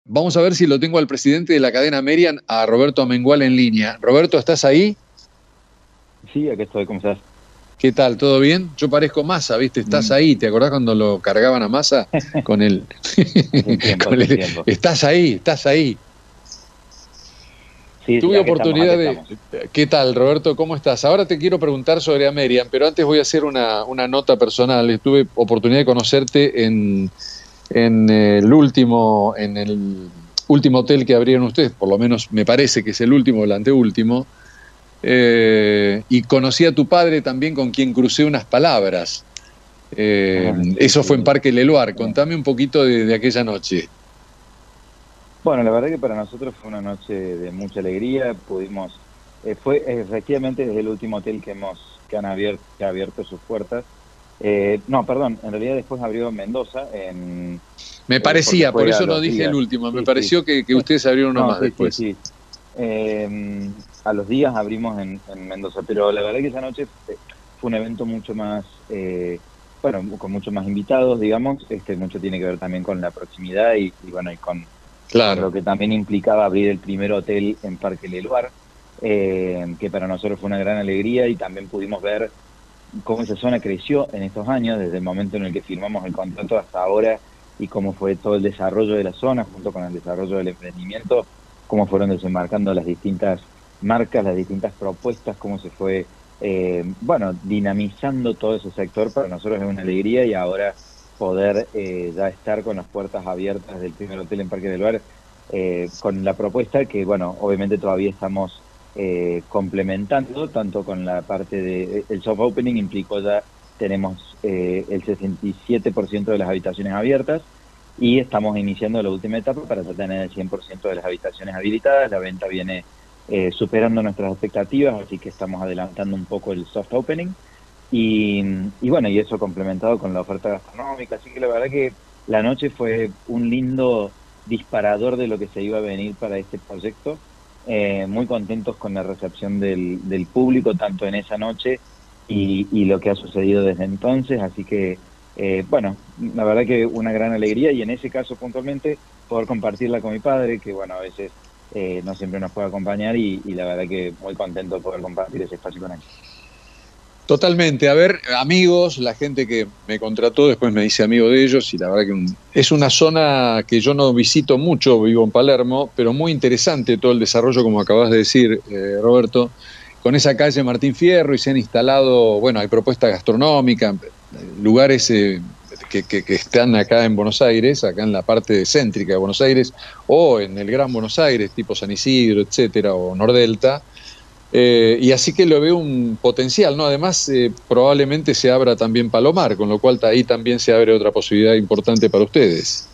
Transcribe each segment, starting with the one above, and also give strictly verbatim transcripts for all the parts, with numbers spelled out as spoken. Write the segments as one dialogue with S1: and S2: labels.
S1: Vamos a ver si lo tengo al presidente de la cadena Merian, a Roberto Amengual, en línea. Roberto, ¿estás ahí?
S2: Sí, aquí estoy, ¿cómo estás?
S1: ¿Qué tal? ¿Todo bien? Yo parezco Massa, ¿viste? Estás
S2: Mm.
S1: ahí. ¿Te acordás cuando lo cargaban a Massa con el...
S2: Hace un tiempo,
S1: con
S2: hace un
S1: el...
S2: tiempo.
S1: Estás ahí, estás ahí.
S2: Sí, sí,
S1: Tuve
S2: aquí estamos, aquí
S1: oportunidad de...
S2: estamos.
S1: ¿Qué tal, Roberto? ¿Cómo estás? Ahora te quiero preguntar sobre Amerian, pero antes voy a hacer una, una nota personal. Tuve oportunidad de conocerte en, en el último, en el último hotel que abrieron ustedes, por lo menos me parece que es el último, el anteúltimo. Eh, y conocí a tu padre también, con quien crucé unas palabras. Eh,
S2: Ajá, sí,
S1: eso
S2: sí,
S1: fue en
S2: sí.
S1: Parque Leloir.
S2: Eh,
S1: Contame un poquito de, de aquella noche.
S2: Bueno, la verdad que para nosotros fue una noche de mucha alegría. Pudimos, eh, fue efectivamente desde el último hotel que hemos, que han abierto, que ha abierto sus puertas. Eh, no, perdón, en realidad después abrió Mendoza, en,
S1: Me
S2: eh, porque
S1: parecía, por
S2: fue a
S1: eso no
S2: los
S1: dije el
S2: días.
S1: último, me
S2: Sí, sí.
S1: pareció que, que ustedes abrieron uno
S2: No,
S1: más
S2: sí, sí,
S1: después.
S2: sí. Eh, a los días abrimos en, en Mendoza, pero la verdad que esa noche fue, fue un evento mucho más, eh, bueno, con muchos más invitados, digamos. Este, mucho tiene que ver también con la proximidad y, y bueno, y con, con
S1: Claro.
S2: lo que también implicaba abrir el primer hotel en Parque Leluar, eh, que para nosotros fue una gran alegría, y también pudimos ver cómo esa zona creció en estos años, desde el momento en el que firmamos el contrato hasta ahora, y cómo fue todo el desarrollo de la zona junto con el desarrollo del emprendimiento, cómo fueron desembarcando las distintas marcas, las distintas propuestas, cómo se fue, eh, bueno, dinamizando todo ese sector. Para nosotros es una alegría, y ahora poder eh, ya estar con las puertas abiertas del primer hotel en Parque del Bar, eh, con la propuesta que, bueno, obviamente todavía estamos eh, complementando, tanto con la parte de... El soft opening implicó ya, tenemos eh, el sesenta y siete por ciento de las habitaciones abiertas, y estamos iniciando la última etapa para tener el cien por ciento de las habitaciones habilitadas. La venta viene eh, superando nuestras expectativas, así que estamos adelantando un poco el soft opening. Y, y bueno, y eso complementado con la oferta gastronómica, así que la verdad que la noche fue un lindo disparador de lo que se iba a venir para este proyecto. Eh, muy contentos con la recepción del, del público, tanto en esa noche y, y lo que ha sucedido desde entonces, así que, eh, bueno, la verdad que una gran alegría, y en ese caso puntualmente poder compartirla con mi padre, que bueno, a veces eh, no siempre nos puede acompañar, y, y la verdad que muy contento de poder compartir ese espacio con él.
S1: Totalmente. A ver, amigos, la gente que me contrató después me dice amigo de ellos, y la verdad que un- es una zona que yo no visito mucho, vivo en Palermo, pero muy interesante todo el desarrollo, como acabas de decir, eh, Roberto, con esa calle Martín Fierro, y se han instalado, bueno, hay propuestas gastronómicas, lugares eh, que, que- que están acá en Buenos Aires, acá en la parte céntrica de Buenos Aires, o en el Gran Buenos Aires, tipo San Isidro, etcétera, o Nordelta. Eh, y así que lo veo un potencial, ¿no? Además, eh, probablemente se abra también Palomar, con lo cual ahí también se abre otra posibilidad importante para ustedes.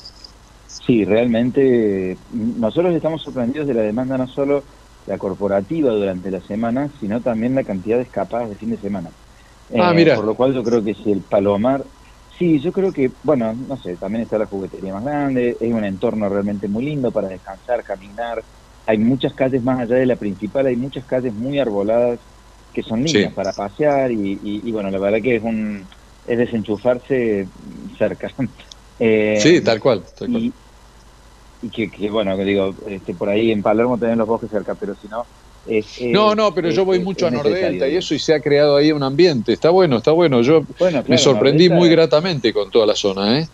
S2: Sí, realmente nosotros estamos sorprendidos de la demanda, no solo la corporativa durante la semana, sino también la cantidad de escapadas de fin de semana.
S1: Ah,
S2: Eh, por
S1: mira,
S2: lo cual yo creo que si el Palomar, sí, yo creo que, bueno, no sé, también está la juguetería más grande, es un entorno realmente muy lindo para descansar, caminar. Hay muchas calles más allá de la principal, hay muchas calles muy arboladas que son lindas
S1: sí,
S2: para pasear, y, y, y bueno, la verdad que es un es desenchufarse cerca.
S1: sí,
S2: Eh,
S1: tal cual, tal cual.
S2: y, y que, que, bueno, que digo, este, por ahí en Palermo tienen los bosques cerca, pero si no, es,
S1: No,
S2: es,
S1: no, pero
S2: es,
S1: yo voy mucho
S2: es
S1: a
S2: necesario,
S1: Nordelta y
S2: digamos.
S1: eso, y se ha creado ahí un ambiente. Está bueno, está bueno. Yo
S2: Bueno,
S1: me
S2: claro,
S1: sorprendí muy
S2: Nordelta,
S1: gratamente con toda la zona, ¿eh?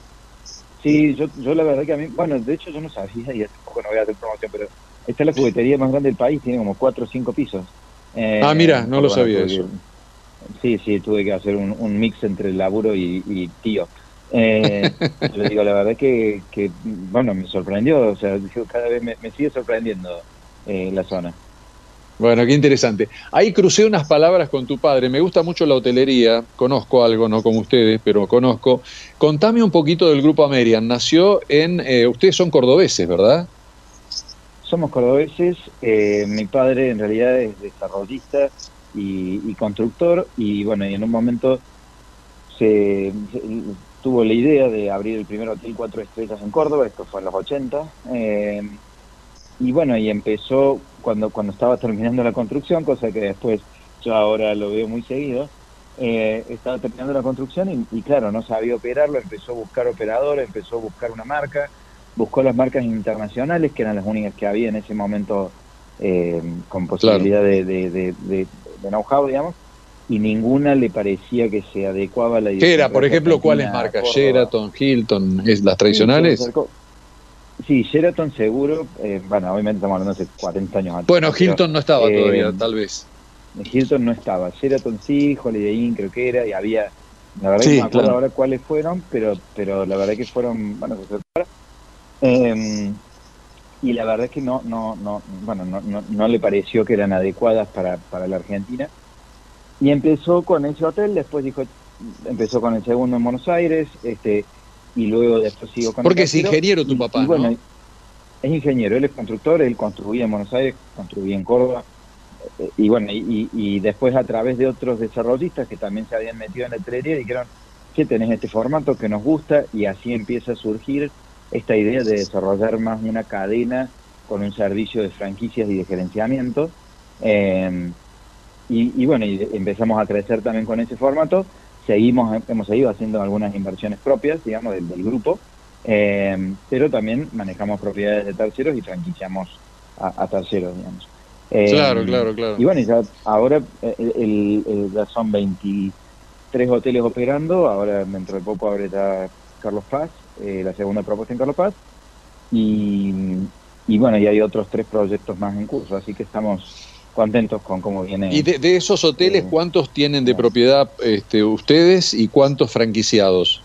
S2: sí, yo, yo la verdad que a mí, bueno, de hecho yo no sabía, y tampoco no voy a hacer promoción, pero esta es la juguetería más grande del país, tiene como cuatro o cinco pisos.
S1: Ah,
S2: Eh,
S1: mira, no
S2: porque
S1: lo
S2: bueno,
S1: sabía
S2: tuve
S1: eso.
S2: que, sí, sí, tuve que hacer un, un mix entre el laburo y, y tío. Eh, pero digo, la verdad que, que, bueno, me sorprendió, o sea, digo, cada vez me, me sigue sorprendiendo eh, la zona.
S1: Bueno, qué interesante. Ahí crucé unas palabras con tu padre. Me gusta mucho la hotelería. Conozco algo, no como ustedes, pero conozco. Contame un poquito del Grupo Amerian. Nació en... eh, ustedes son cordobeses, ¿verdad?
S2: Somos cordobeses, eh, mi padre en realidad es desarrollista y, y constructor, y bueno, y en un momento se, se- tuvo la idea de abrir el primer hotel cuatro estrellas en Córdoba. Esto fue en los ochenta, eh, y bueno, y empezó cuando, cuando estaba terminando la construcción, cosa que después yo ahora lo veo muy seguido. Eh, estaba terminando la construcción, y, y claro, no sabía operarlo, empezó a buscar operador, empezó a buscar una marca, buscó las marcas internacionales, que eran las únicas que había en ese momento eh, con posibilidad claro. de, de, de, de, de know-how, digamos, y ninguna le parecía que se adecuaba a la
S1: ¿Qué era, por ejemplo, cuáles marcas? Córdoba. ¿Sheraton, Hilton, es las tradicionales?
S2: Sí, sí, Sheraton seguro, eh, bueno, obviamente estamos hablando de hace cuarenta años antes.
S1: Bueno, Hilton pero, no estaba eh, todavía, tal vez.
S2: Hilton no estaba, Sheraton sí, Holiday Inn creo que era, y había, la verdad
S1: sí,
S2: que no me acuerdo
S1: claro.
S2: ahora cuáles fueron, pero pero la verdad que fueron, bueno, eh, y la verdad es que no, no, no, bueno, no, no, no le pareció que eran adecuadas para, para la Argentina. Y empezó con ese hotel, después dijo, empezó con el segundo en Buenos Aires, este, y luego después siguió con
S1: Porque
S2: el tercero.
S1: es ingeniero tu
S2: y,
S1: papá,
S2: y bueno,
S1: ¿no?
S2: Es ingeniero, él es constructor, él construía en Buenos Aires, construía en Córdoba, eh, y bueno, y, y después a través de otros desarrollistas que también se habían metido en la hotelería, dijeron, que tenés este formato que nos gusta, y así empieza a surgir esta idea de desarrollar más una cadena con un servicio de franquicias y de gerenciamiento. Eh, y, y bueno, y empezamos a crecer también con ese formato. Seguimos, hemos seguido haciendo algunas inversiones propias, digamos, del, del grupo, eh, pero también manejamos propiedades de terceros y franquiciamos a, a terceros, digamos. Eh,
S1: claro, claro, claro.
S2: Y bueno, ya ahora el, el, el, ya son veintitrés hoteles operando, ahora dentro de poco abre ya Carlos Paz, eh, la segunda propuesta en Carlos Paz, y, y bueno, y hay otros tres proyectos más en curso, así que estamos contentos con cómo viene.
S1: ¿Y de, de esos hoteles, eh, cuántos tienen de
S2: digamos.
S1: propiedad este, ustedes y cuántos franquiciados?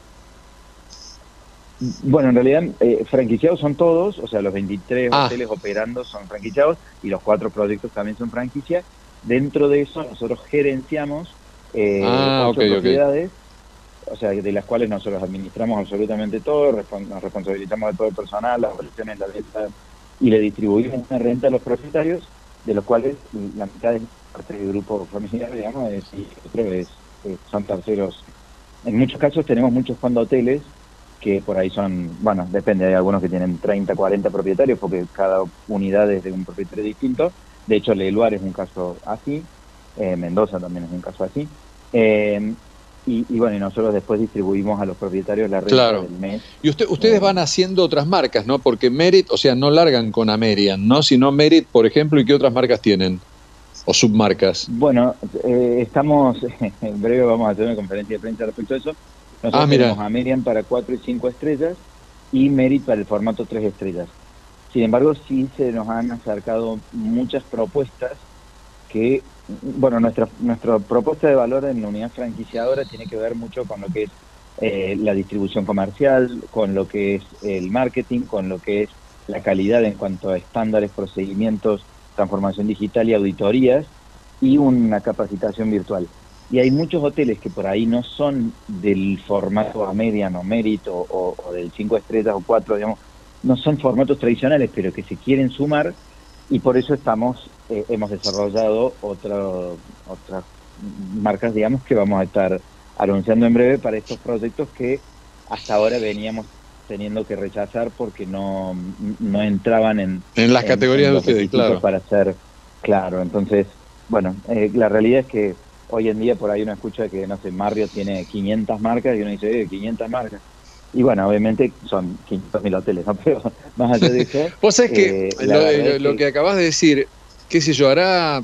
S2: Bueno, en realidad eh, franquiciados son todos, o sea, los veintitrés
S1: ah.
S2: hoteles operando son franquiciados y los cuatro proyectos también son franquicias. Dentro de eso nosotros gerenciamos eh,
S1: ah,
S2: ocho
S1: okay,
S2: propiedades,
S1: okay.
S2: o sea, de las cuales nosotros administramos absolutamente todo, nos responsabilizamos de todo el personal, las operaciones, la venta, y le distribuimos una renta a los propietarios, de los cuales la mitad es parte del grupo familiar, digamos, y otro es, eh, son terceros. En muchos casos tenemos muchos fondos hoteles, que por ahí son, bueno, depende, hay algunos que tienen treinta, cuarenta propietarios, porque cada unidad es de un propietario distinto. De hecho, Leluar es un caso así, eh, Mendoza también es un caso así. Eh, y, y bueno, y nosotros después distribuimos a los propietarios la renta
S1: claro.
S2: del mes.
S1: Y usted, ustedes eh, van haciendo otras marcas, ¿no? Porque Merit, o sea, no largan con Amerian, ¿no? Sino Merit, por ejemplo, ¿y qué otras marcas tienen? ¿O submarcas?
S2: Bueno, eh, estamos, en breve vamos a hacer una conferencia de prensa respecto a eso. Nosotros
S1: ah,
S2: tenemos Amerian para cuatro y cinco estrellas y Merit para el formato tres estrellas. Sin embargo, sí se nos han acercado muchas propuestas que, bueno, nuestra, nuestra propuesta de valor en la unidad franquiciadora tiene que ver mucho con lo que es eh, la distribución comercial, con lo que es el marketing, con lo que es la calidad en cuanto a estándares, procedimientos, transformación digital y auditorías, y una capacitación virtual. Y hay muchos hoteles que por ahí no son del formato Amerian o Merit o, o, o del cinco estrellas o cuatro, digamos, no son formatos tradicionales, pero que se quieren sumar, y por eso estamos eh, hemos desarrollado otro, otras marcas, digamos, que vamos a estar anunciando en breve para estos proyectos que hasta ahora veníamos teniendo que rechazar porque no, no entraban en,
S1: en las
S2: en,
S1: categorías
S2: en
S1: de
S2: los
S1: ustedes, claro.
S2: Para ser claro. Entonces, bueno, eh, la realidad es que hoy en día por ahí uno escucha que, no sé, Marriott tiene quinientas marcas y uno dice, eh, quinientas marcas. Y bueno, obviamente son quinientos mil hoteles, ¿no? Pero más allá de eso...
S1: Vos sabés que,
S2: eh,
S1: lo,
S2: es
S1: lo, lo que... que acabas de decir, qué sé yo, hará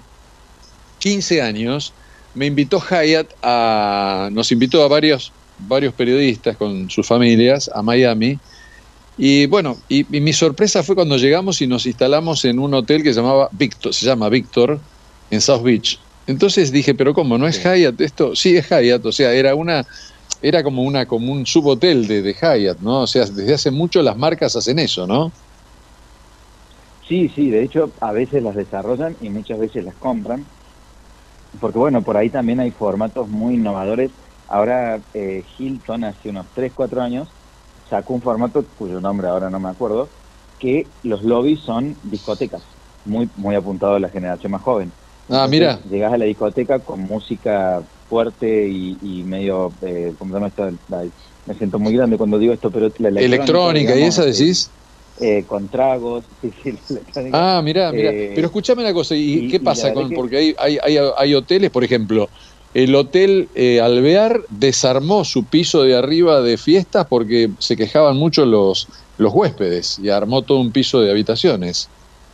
S1: quince años, me invitó Hyatt a... Nos invitó a varios, varios periodistas con sus familias a Miami. Y bueno, y, y mi sorpresa fue cuando llegamos y nos instalamos en un hotel que se llamaba Victor, se llama Victor, en South Beach. Entonces dije, pero ¿cómo? ¿No es sí. Hyatt esto? Sí, es Hyatt, o sea, era una... Era como una como un subhotel de, de Hyatt, ¿no? O sea, desde hace mucho las marcas hacen eso, ¿no?
S2: Sí, sí, de hecho a veces las desarrollan y muchas veces las compran, porque bueno, por ahí también hay formatos muy innovadores. Ahora eh, Hilton hace unos tres, cuatro años sacó un formato cuyo nombre ahora no me acuerdo, que los lobbies son discotecas, muy, muy apuntado a la generación más joven.
S1: Ah, entonces, mira.
S2: Llegás a la discoteca con música fuerte y, y medio, eh, ¿cómo se llama esto? La, me siento muy grande cuando digo esto, pero la electrónica,
S1: electrónica digamos, ¿y esa decís?
S2: Eh, eh, con tragos, sí, sí,
S1: ah, mirá, mirá. Eh, pero escúchame una cosa, ¿y, y qué pasa con, que... porque hay, hay, hay, hay hoteles, por ejemplo, el Hotel eh, Alvear desarmó su piso de arriba de fiestas porque se quejaban mucho los, los huéspedes y armó todo un piso de habitaciones.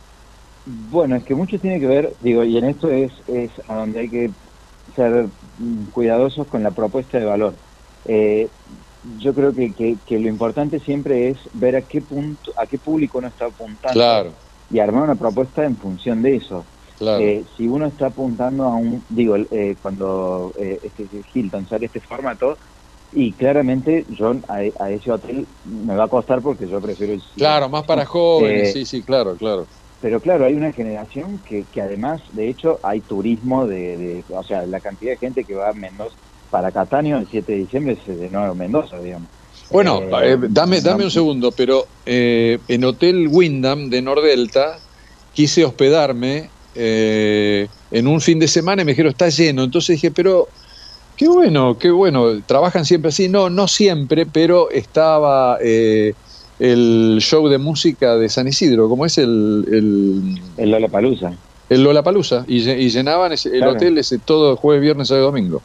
S2: Bueno, es que mucho tiene que ver, digo, y en esto es, es a donde hay que ser cuidadosos con la propuesta de valor. Eh, yo creo que, que, que lo importante siempre es ver a qué punto, a qué público uno está apuntando,
S1: claro,
S2: y armar una propuesta en función de eso.
S1: Claro.
S2: Eh, si uno está apuntando a un, digo, eh, cuando eh, este Hilton saque este formato, y claramente yo a, a ese hotel me va a costar porque yo prefiero el...
S1: Claro, más para jóvenes,
S2: eh,
S1: sí, sí, claro, claro.
S2: Pero claro, hay una generación que, que además, de hecho, hay turismo de, de, o sea, la cantidad de gente que va a Mendoza para Cataño el siete de diciembre se llenó Mendoza, digamos.
S1: Bueno,
S2: eh,
S1: eh, dame, dame un segundo, pero eh, en Hotel Wyndham de Nordelta quise hospedarme eh, en un fin de semana y me dijeron, está lleno. Entonces dije, pero qué bueno, qué bueno. ¿Trabajan siempre así? No, no siempre, pero estaba... Eh, el show de música de San Isidro, como es el... El,
S2: el Lollapalooza.
S1: El Lollapalooza, y, y llenaban ese, el
S2: claro.
S1: hotel ese todo jueves, viernes, sábado y domingo.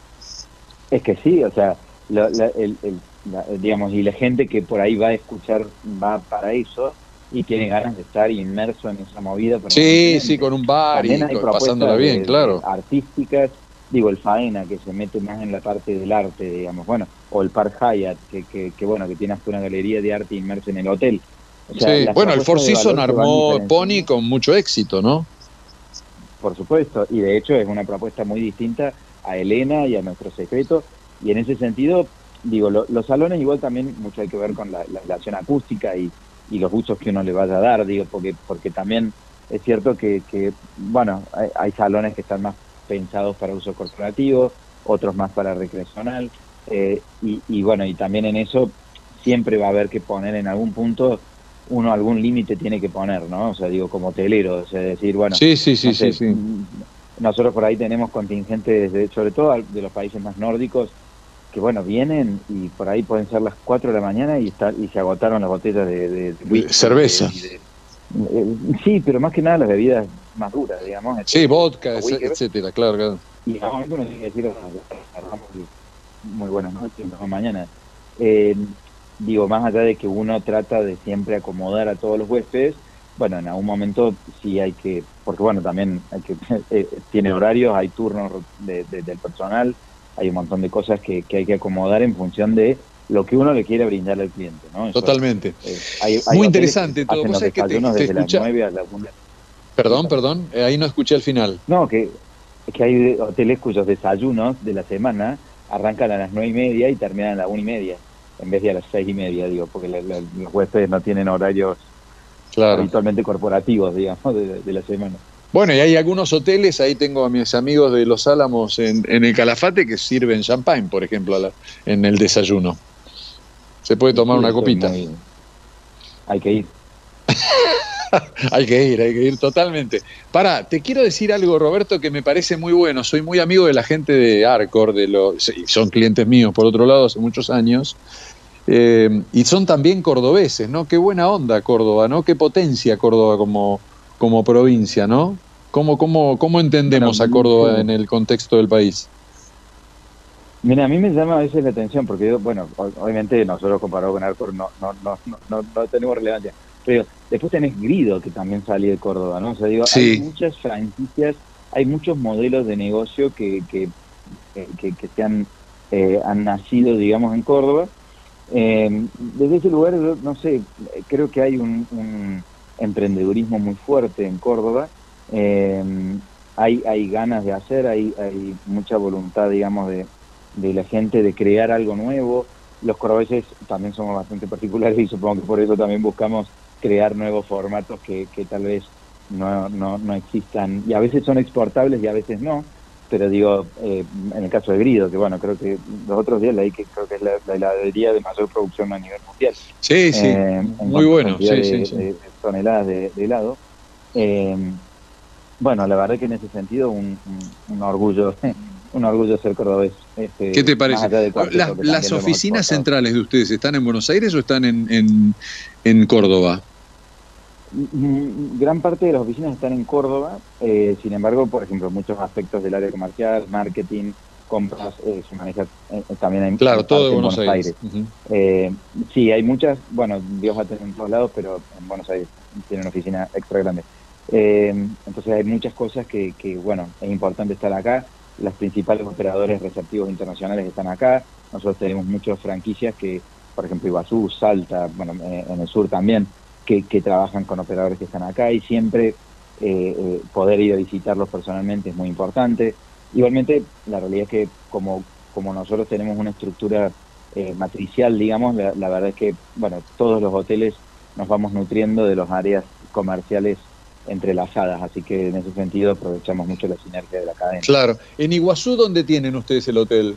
S2: Es que sí, o sea, la, la, el, el, la, digamos, y la gente que por ahí va a escuchar, va para eso, y tiene ganas de estar inmerso en esa movida.
S1: Sí, sí, con un bar
S2: también
S1: y
S2: hay
S1: con, pasándola bien,
S2: de,
S1: claro.
S2: De artísticas, digo, el Faena, que se mete más en la parte del arte, digamos, bueno, o el Park Hyatt, que, que, que bueno, que tiene hasta una galería de arte inmersa en el hotel.
S1: O sea, sí, bueno, el Four Seasons armó Pony con mucho éxito, ¿no?
S2: Por supuesto, y de hecho es una propuesta muy distinta a Elena y a Nuestro Secreto, y en ese sentido, digo, lo, los salones igual también mucho hay que ver con la, la relación acústica y, y los usos que uno le vaya a dar, digo, porque porque también es cierto que, que bueno, hay, hay salones que están más pensados para uso corporativo, otros más para recreacional, eh, y, y bueno, y también en eso siempre va a haber que poner en algún punto, uno algún límite tiene que poner, ¿no? O sea, digo, como hotelero, o sea, decir, bueno,
S1: sí, sí, sí,
S2: no sé,
S1: sí, sí.
S2: nosotros por ahí tenemos contingentes, de, sobre todo de los países más nórdicos, que bueno, vienen y por ahí pueden ser las cuatro de la mañana y está, y se agotaron las botellas de, de, de whisky,
S1: cerveza.
S2: De, de, eh, sí, pero más que nada las bebidas más duras, digamos.
S1: Sí, vodka, etcétera, claro, claro.
S2: Y en un momento uno tiene que decir, muy buenas noches, mañana. Eh, digo, más allá de que uno trata de siempre acomodar a todos los huéspedes, bueno, en algún momento sí hay que, porque bueno, también hay que eh, tiene horarios, hay turnos de, de, del personal, hay un montón de cosas que, que hay que acomodar en función de lo que uno le quiere brindar al cliente, ¿no? Eso,
S1: totalmente.
S2: Eh, hay, hay
S1: muy interesante todo.
S2: ¿Vos
S1: sabés que te, te
S2: desde
S1: escucha...
S2: las nueve a la una.
S1: Perdón, perdón, eh, ahí no escuché al final.
S2: No, que, que hay hoteles cuyos desayunos de la semana arrancan a las nueve y media y terminan a las una y media, en vez de a las seis y media, digo, porque la, la, los huéspedes no tienen horarios claro. habitualmente corporativos, digamos, de, de la semana.
S1: Bueno, y hay algunos hoteles, ahí tengo a mis amigos de Los Álamos en, en el Calafate que sirven champagne, por ejemplo, a la, en el desayuno. Se puede tomar sí, una copita.
S2: Muy... Hay que ir.
S1: Hay que ir, hay que ir totalmente. Pará, te quiero decir algo, Roberto, que me parece muy bueno. Soy muy amigo de la gente de Arcor, de los, son clientes míos, por otro lado, hace muchos años. Eh, y son también cordobeses, ¿no? Qué buena onda Córdoba, ¿no? Qué potencia Córdoba como, como provincia, ¿no? ¿Cómo, cómo, cómo entendemos bueno, a Córdoba sí. en el contexto del país?
S2: Mira, a mí me llama a veces la atención, porque yo, bueno, obviamente nosotros comparado con Arcor no, no, no, no, no, no tenemos relevancia. Pero después tenés Grido, que también salió de Córdoba, ¿no? O sea, digo, sí. hay muchas franquicias, hay muchos modelos de negocio que, que, que, que se han, eh, han nacido, digamos, en Córdoba. Eh, desde ese lugar, no sé, creo que hay un, un emprendedurismo muy fuerte en Córdoba. Eh, hay, hay ganas de hacer, hay, hay mucha voluntad, digamos, de, de la gente de crear algo nuevo. Los cordobeses también somos bastante particulares y supongo que por eso también buscamos crear nuevos formatos que, que tal vez no, no, no existan, y a veces son exportables y a veces no, pero digo, eh, en el caso de Grido, que bueno, creo que los otros días leí que creo que es la, la heladería de mayor producción a nivel mundial.
S1: Sí, sí, eh, muy bueno, sí,
S2: de,
S1: sí, sí.
S2: De, de toneladas de, de helado. Eh, bueno, la verdad que en ese sentido un, un, un orgullo... un orgullo ser cordobés. Este,
S1: ¿Qué te parece? Las, las oficinas centrales de ustedes, ¿están en Buenos Aires o están en, en, en Córdoba?
S2: Mm, Gran parte de las oficinas están en Córdoba, eh, sin embargo, por ejemplo, muchos aspectos del área comercial, marketing, compras, eh, se maneja eh, también en,
S1: Claro,
S2: en
S1: todo de
S2: parte en
S1: Buenos
S2: Buenos
S1: Aires.
S2: Aires.
S1: Ujú.
S2: Eh, sí, hay muchas, bueno, Dios va a tener en todos lados, pero en Buenos Aires tiene una oficina extra grande. Eh, entonces hay muchas cosas que, que, bueno, es importante estar acá. Las principales operadores receptivos internacionales están acá. Nosotros tenemos muchas franquicias que, por ejemplo, Iguazú, Salta, bueno, eh, en el sur también, que, que trabajan con operadores que están acá y siempre eh, eh, poder ir a visitarlos personalmente es muy importante. Igualmente, la realidad es que como, como nosotros tenemos una estructura eh, matricial, digamos, la, la verdad es que, bueno, todos los hoteles nos vamos nutriendo de las áreas comerciales entrelazadas, así que en ese sentido aprovechamos mucho la sinergia de la cadena.
S1: Claro. En Iguazú, ¿dónde tienen ustedes el hotel?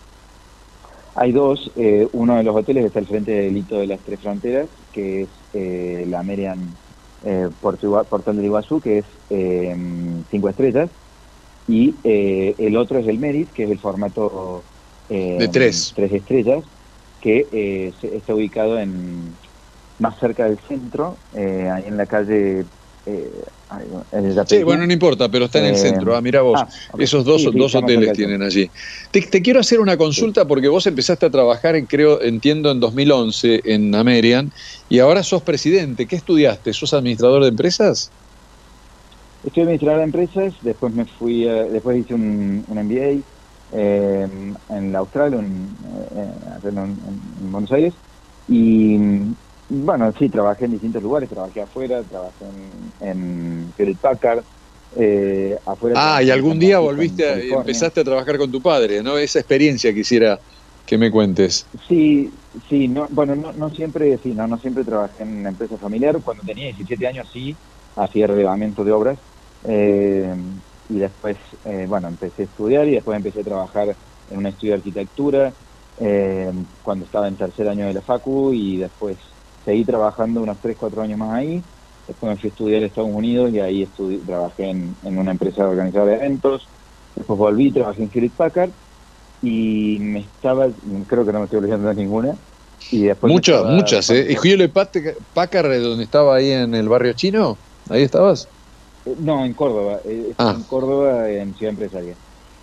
S2: Hay dos, eh, uno de los hoteles está al frente del hito de las Tres Fronteras, que es eh, la Merian eh, Portu- Portal del Iguazú, que es eh, cinco estrellas, y eh, el otro es el Merit, que es el formato
S1: De
S2: eh,
S1: tres.
S2: tres estrellas, que eh, se- está ubicado en más cerca del centro, eh, ahí en la calle eh, ay, en el
S1: Sí, bueno,
S2: Yapeyú.
S1: no importa, pero está en el
S2: Eh,
S1: centro. Ah, mira vos,
S2: ah, ok.
S1: esos dos,
S2: Sí, sí,
S1: dos
S2: está más cerca
S1: hoteles
S2: del centro.
S1: tienen allí. Te, te quiero hacer una
S2: Sí.
S1: consulta porque vos empezaste a trabajar, en, creo, entiendo, en dos mil once en Amerian y ahora sos presidente. ¿Qué estudiaste? ¿Sos administrador de empresas?
S2: Estoy administrador de empresas, después me fui, a- después hice un, un M B A eh, en la Austral, en, eh, acá en, en Buenos Aires, y bueno, sí, trabajé en distintos lugares, trabajé afuera, trabajé en, en Hewlett Packard, eh, afuera
S1: Ah, y
S2: trabajé en
S1: algún
S2: San
S1: día
S2: Francisco, en
S1: volviste, a-
S2: California.
S1: empezaste a trabajar con tu padre, ¿no? Esa experiencia quisiera que me cuentes.
S2: Sí, sí, no, bueno, no, no siempre, sí, no, no siempre trabajé en una empresa familiar. Cuando tenía diecisiete años sí, hacía relevamiento de obras. eh, y después, eh, bueno, empecé a estudiar y después empecé a trabajar en un estudio de arquitectura eh, cuando estaba en tercer año de la Facu y después seguí trabajando unos tres cuatro años más ahí. Después me fui a estudiar a Estados Unidos y ahí estudi- trabajé en, en una empresa organizadora de eventos. Después volví, trabajé en Hewlett Packard y me estaba, creo que no me estoy olvidando de ninguna, y después me
S1: Muchas,
S2: estaba,
S1: muchas,
S2: bueno,
S1: ¿eh? ¿Y
S2: estoy-
S1: Hewlett Pack- Packard, donde estaba ahí en el barrio chino? ¿Ahí estabas?
S2: eh, no, en Córdoba, eh, estuve
S1: Ah,
S2: en Córdoba en Ciudad Empresaria.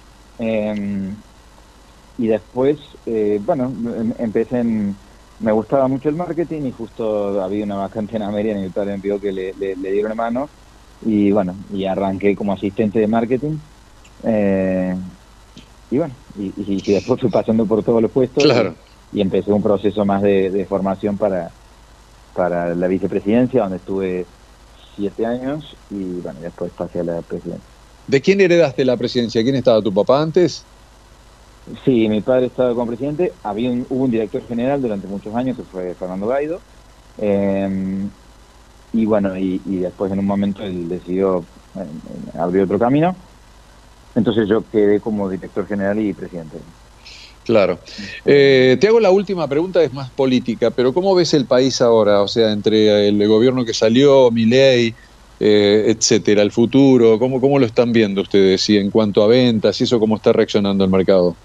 S2: Eh, y después, eh, bueno, em- empecé en, me gustaba mucho el marketing y justo había una vacante en Ameria en el padre me pidió que le, le, le diera una mano y bueno, y arranqué como asistente de marketing. eh, y bueno, y, y- y después fui pasando por todos los puestos y,
S1: claro.
S2: y empecé un proceso más de, de formación para para la vicepresidencia, donde estuve siete años y bueno, después pasé a la presidencia.
S1: ¿De quién heredaste la presidencia? ¿Quién estaba tu papá antes?
S2: Sí, mi padre estaba como presidente, había un, hubo un director general durante muchos años que fue Fernando Gaido, eh, y bueno, y, y después en un momento él decidió eh, abrir otro camino, entonces yo quedé como director general y presidente.
S1: Claro.
S2: Eh,
S1: Eh, te hago la última pregunta, es más política, pero ¿cómo ves el país ahora? O sea, entre el gobierno que salió, Milei, eh, etcétera, el futuro, ¿cómo, cómo lo están viendo ustedes? Y en cuanto a ventas, y eso, ¿cómo está reaccionando el mercado?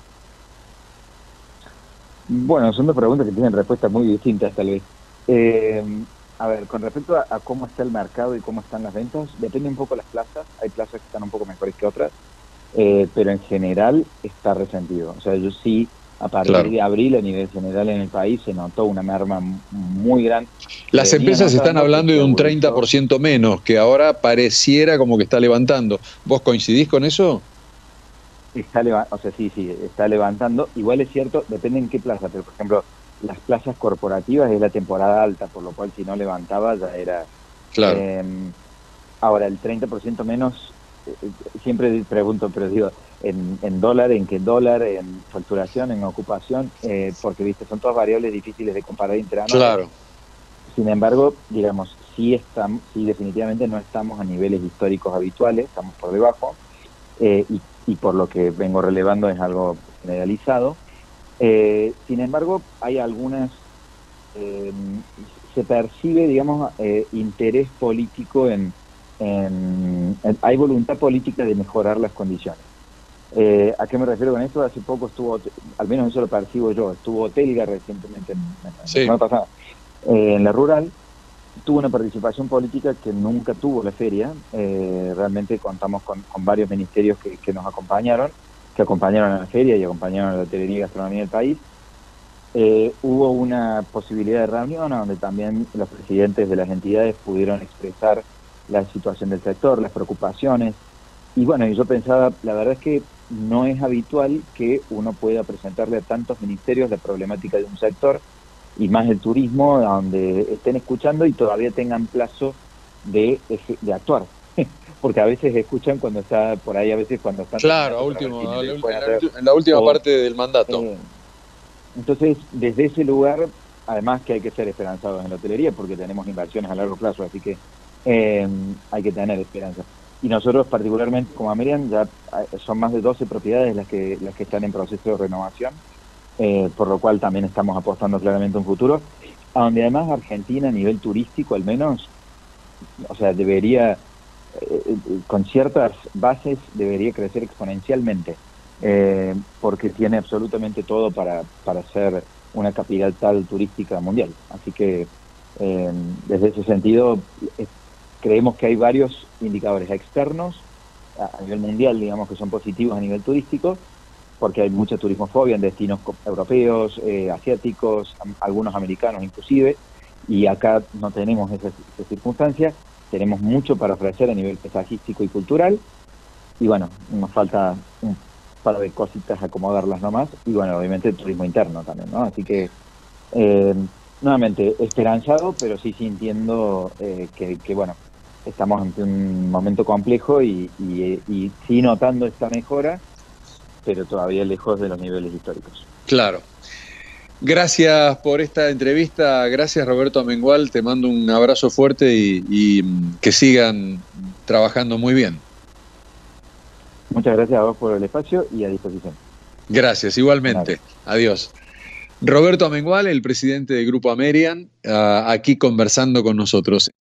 S2: bueno, son dos preguntas que tienen respuestas muy distintas tal vez. Eh, a ver, con respecto a, a cómo está el mercado y cómo están las ventas, depende un poco de las plazas. Hay plazas que están un poco mejores que otras, eh, pero en general está resentido. O sea, yo sí, a partir
S1: Claro.
S2: de abril, a nivel general en el país, se notó una merma m- muy grande. Se
S1: Las
S2: venía
S1: empresas están
S2: notando, que
S1: hablando
S2: se
S1: de un treinta
S2: agudizó.
S1: por ciento menos, que ahora pareciera como que está levantando. ¿Vos coincidís con eso?
S2: Está leva- o sea, sí, sí, está levantando. Igual es cierto, depende en qué plaza, pero por ejemplo, las plazas corporativas es la temporada alta, por lo cual si no levantaba ya era...
S1: Claro,
S2: eh, ahora, el treinta por ciento menos, eh, siempre pregunto, pero digo, en, en dólar, en qué dólar, en facturación, en ocupación, eh, porque viste, son todas variables difíciles de comparar interanuales.
S1: claro.
S2: Sin embargo, digamos, sí, estamos, sí definitivamente no estamos a niveles históricos habituales, estamos por debajo, eh, y, y por lo que vengo relevando es algo generalizado. Eh, sin embargo, hay algunas, eh, se percibe, digamos, eh, interés político en, en, en- hay voluntad política de mejorar las condiciones. Eh, ¿A qué me refiero con esto? Hace poco estuvo, al menos eso lo percibo yo, estuvo Telga recientemente, en, en la
S1: Sí,
S2: semana pasada, eh, en la rural, tuvo una participación política que nunca tuvo la feria. Eh, realmente contamos con, con varios ministerios que, que nos acompañaron, que acompañaron a la feria y acompañaron a la hotelería y gastronomía del país. Eh, hubo una posibilidad de reunión donde también los presidentes de las entidades pudieron expresar la situación del sector, las preocupaciones. Y bueno, yo pensaba, la verdad es que no es habitual que uno pueda presentarle a tantos ministerios la problemática de un sector, y más el turismo, donde estén escuchando y todavía tengan plazo de, de actuar. Porque a veces escuchan cuando está por ahí, a veces cuando están...
S1: Claro, a último, a la, en, la, en la última o, parte del mandato.
S2: Eh, entonces, desde ese lugar, además que hay que ser esperanzados en la hotelería, porque tenemos inversiones a largo plazo, así que eh, hay que tener esperanza. Y nosotros particularmente como Amerian, ya son más de doce propiedades las que, las que están en proceso de renovación, eh, por lo cual también estamos apostando claramente a un futuro, a donde además Argentina a nivel turístico al menos, o sea, debería, eh, con ciertas bases, debería crecer exponencialmente, eh, porque tiene absolutamente todo para, para ser una capital turística mundial. Así que eh, desde ese sentido, eh, creemos que hay varios indicadores externos a nivel mundial, digamos, que son positivos a nivel turístico, porque hay mucha turismofobia en destinos europeos, eh, asiáticos, algunos americanos inclusive, y acá no tenemos esa, esa circunstancia. Tenemos mucho para ofrecer a nivel paisajístico y cultural, y bueno, nos falta un par de cositas acomodarlas nomás, y bueno, obviamente el turismo interno también, ¿no? Así que, eh, nuevamente, esperanzado, pero sí sintiendo eh, que, que, bueno, estamos ante un momento complejo y, y, y sí notando esta mejora, pero todavía lejos de los niveles históricos.
S1: Claro. Gracias por esta entrevista, gracias Roberto Amengual, te mando un abrazo fuerte y, y que sigan trabajando muy bien.
S2: Muchas gracias a vos por el espacio y a disposición.
S1: Gracias, igualmente. Adiós. Roberto Amengual, el presidente del Grupo Amerian, uh, aquí conversando con nosotros.